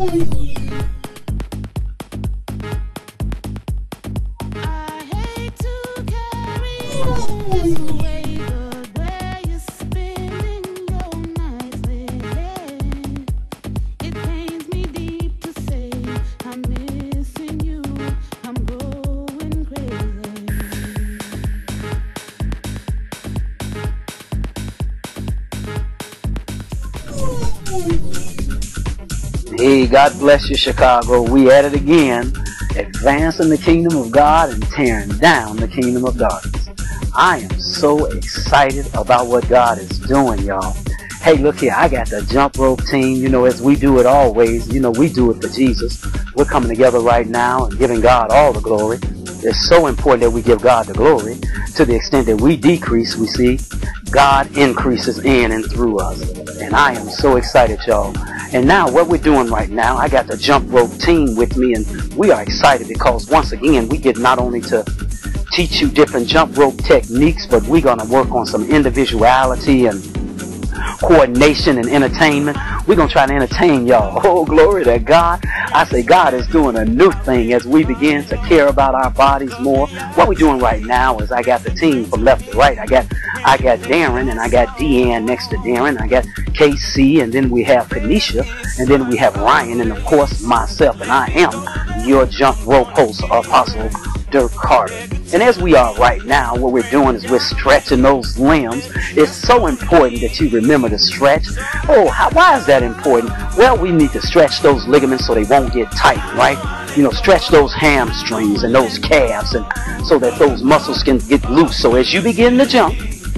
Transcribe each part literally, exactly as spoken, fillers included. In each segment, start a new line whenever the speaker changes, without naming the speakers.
Hey, God bless you, Chicago. We at it again, advancing the kingdom of God and tearing down the kingdom of darkness. I am so excited about what God is doing, y'all. Hey, look here, I got the jump rope team. You know, as we do it always, you know, we do it for Jesus. We're coming together right now and giving God all the glory. It's so important that we give God the glory. To the extent that we decrease, we see God increases in and through us. And I am so excited, y'all. And now what we're doing right now, I got the jump rope team with me, and we are excited because once again, we get not only to teach you different jump rope techniques, but we're going to work on some individuality and coordination and entertainment. We're going to try to entertain y'all. Oh, glory to God. I say God is doing a new thing as we begin to care about our bodies more. What we're doing right now is I got the team from left to right. I got I got Darren, and I got Deanne next to Darren. I got K C, and then we have Kanisha, and then we have Ryan, and of course myself, and I am your jump rope host, Apostle Dirk Carter. And as we are right now, what we're doing is we're stretching those limbs. It's so important that you remember to stretch. Oh, how, why is that important? Well, we need to stretch those ligaments so they won't get tight, right? You know, stretch those hamstrings and those calves, and so that those muscles can get loose. So as you begin to jump,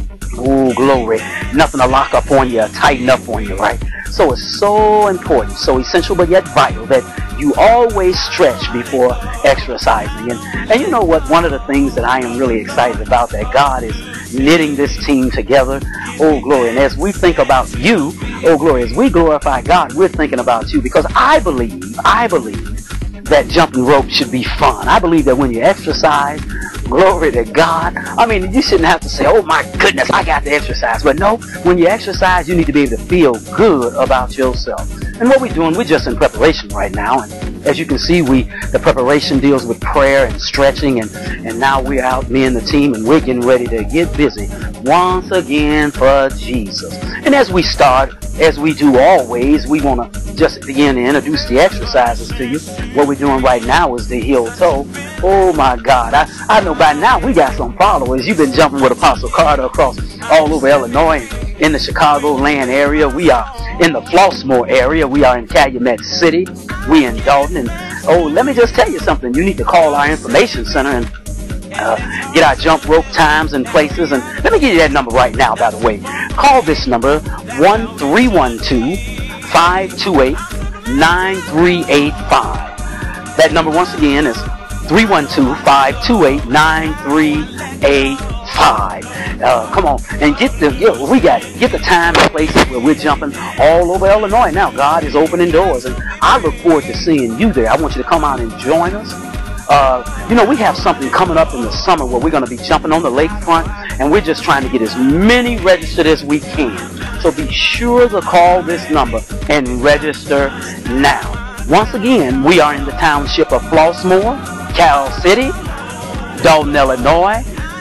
oh, glory, nothing to lock up on you, tighten up on you, right? So it's so important, so essential, but yet vital that you always stretch before exercising. And, and you know what? One of the things that I am really excited about, that God is knitting this team together. Oh, glory. And as we think about you, oh, glory, as we glorify God, we're thinking about you, because I believe, I believe that jumping rope should be fun. I believe that when you exercise, glory to God, I mean, you shouldn't have to say, oh my goodness, I got to exercise. But no, when you exercise, you need to be able to feel good about yourself. And what we're doing, we're just in preparation right now. And as you can see, we the preparation deals with prayer and stretching. And, and now we're out, me and the team, and we're getting ready to get busy once again for Jesus. And as we start, as we do always, we want to just begin to introduce the exercises to you. What we're doing right now is the heel toe. Oh my God, I, I know by now we got some followers. You've been jumping with Apostle Carter across all over Illinois, in the Chicagoland area. We are in the Flossmoor area. We are in Calumet City. We in Dalton. And oh, let me just tell you something. You need to call our information center and Uh, get our jump rope times and places. And let me give you that number right now, by the way. Call this number, one three one two, five two eight, nine three eight five. That number once again is three one two, five two eight, nine three eight five. Uh, come on and get the, you know, we got get the time and places where we're jumping all over Illinois. Now God is opening doors, and I look forward to seeing you there. I want you to come out and join us. Uh, you know, we have something coming up in the summer where we're going to be jumping on the lakefront, and we're just trying to get as many registered as we can. So be sure to call this number and register now. Once again, we are in the township of Flossmoor, Cal City, Dalton, Illinois.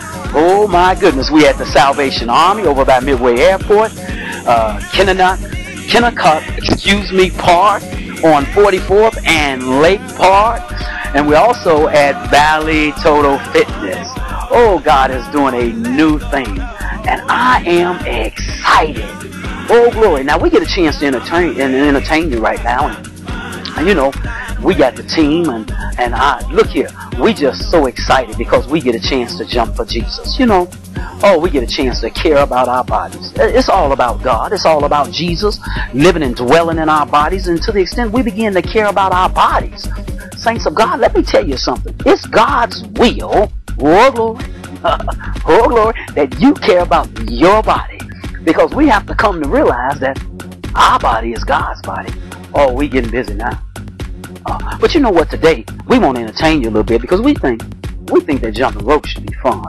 Oh my goodness, we at the Salvation Army over by Midway Airport, uh, Kennecott, Kennecott, excuse me, Park on forty-fourth and Lake Park. And we're also at Valley Total Fitness. Oh, God is doing a new thing. And I am excited. Oh, glory. Now, we get a chance to entertain, and entertain you right now. And, and, you know, we got the team. And, and I, look here, we just so excited because we get a chance to jump for Jesus. You know, oh, we get a chance to care about our bodies. It's all about God. It's all about Jesus living and dwelling in our bodies. And to the extent we begin to care about our bodies, saints of God, let me tell you something. It's God's will, oh glory, oh glory, that you care about your body. Because we have to come to realize that our body is God's body. Oh, we getting busy now. Uh, but you know what, today, we want to entertain you a little bit because we think, we think that jumping rope should be fun.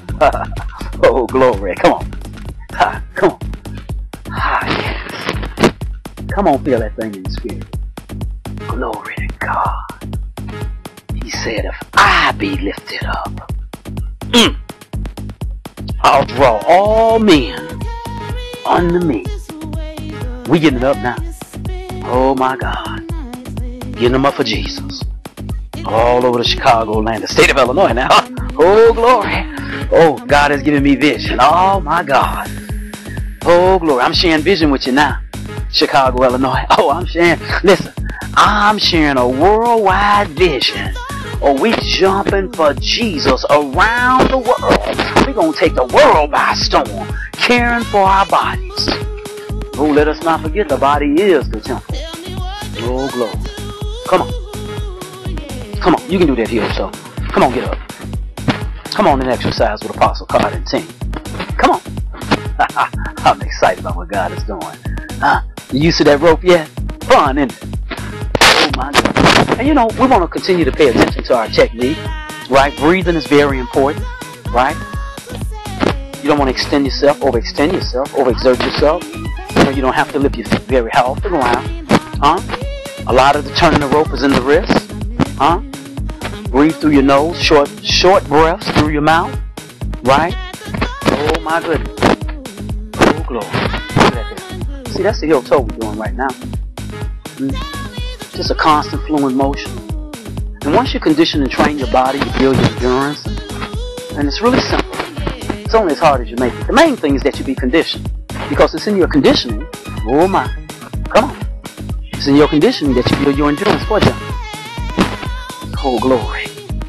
Oh, glory, come on. Ah, come on. Ah, yes. Come on, feel that thing in the spirit. Glory to God. He said, if I be lifted up, mm, I'll draw all men unto me. We getting it up now. Oh my God. Getting them up for Jesus. All over the Chicago land, the state of Illinois now. Oh, glory. Oh, God has given me vision. Oh, my God. Oh, glory. I'm sharing vision with you now. Chicago, Illinois. Oh, I'm sharing. Listen, I'm sharing a worldwide vision. Oh, we jumping for Jesus around the world. We're going to take the world by storm, caring for our bodies. Oh, let us not forget the body is the temple. Oh, glory. Come on. Come on, you can do that here, so. Come on, get up. Come on and exercise with Apostle Carter and team. Come on. I'm excited about what God is doing. Huh? You used to that rope yet? Fun, isn't it? Oh, my God. And you know, we want to continue to pay attention to our technique, right? Breathing is very important, right? You don't want to extend yourself, overextend yourself, overexert yourself. You know, you don't have to lift your feet very high off the ground. Huh? A lot of the turning the rope is in the wrist. Huh? Breathe through your nose, short short breaths through your mouth. Right? Oh my goodness. Oh glory. Look at that. See, that's the heel toe we're doing right now. Mm. Just a constant fluid motion. And once you condition and train your body, you build your endurance. And it's really simple. It's only as hard as you make it. The main thing is that you be conditioned. Because it's in your conditioning. Oh my. Come on. It's in your conditioning that you build your endurance for you. Oh, glory.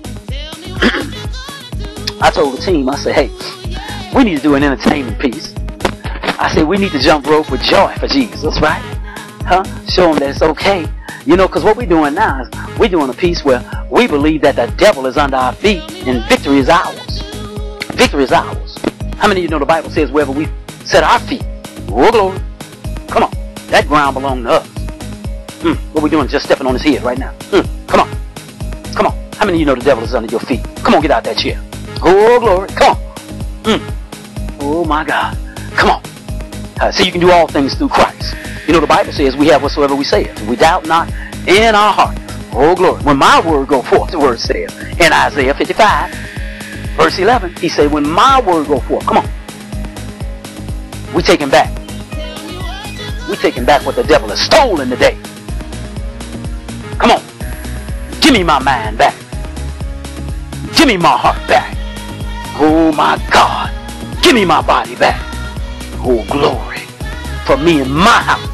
I told the team, I said, hey, we need to do an entertainment piece. I said, we need to jump rope with joy for Jesus, right? Huh? Show them that it's okay. You know, because what we're doing now is we're doing a piece where we believe that the devil is under our feet and victory is ours. Victory is ours. How many of you know the Bible says wherever we set our feet, oh, glory. Come on. That ground belongs to us. Mm, what we're doing is just stepping on his head right now. Mm, come on. Come on. How many of you know the devil is under your feet? Come on, get out that chair. Oh, glory. Come on. Mm. Oh, my God. Come on. Uh, so you can do all things through Christ. You know, the Bible says we have whatsoever we say. We doubt not in our heart. Oh, glory. When my word go forth, the word says in Isaiah fifty-five, verse eleven, he said, when my word go forth, come on. We taking back. We taking back what the devil has stolen today. Come on. Give me my mind back. Give me my heart back. Oh my God. Give me my body back. Oh glory. For me and my house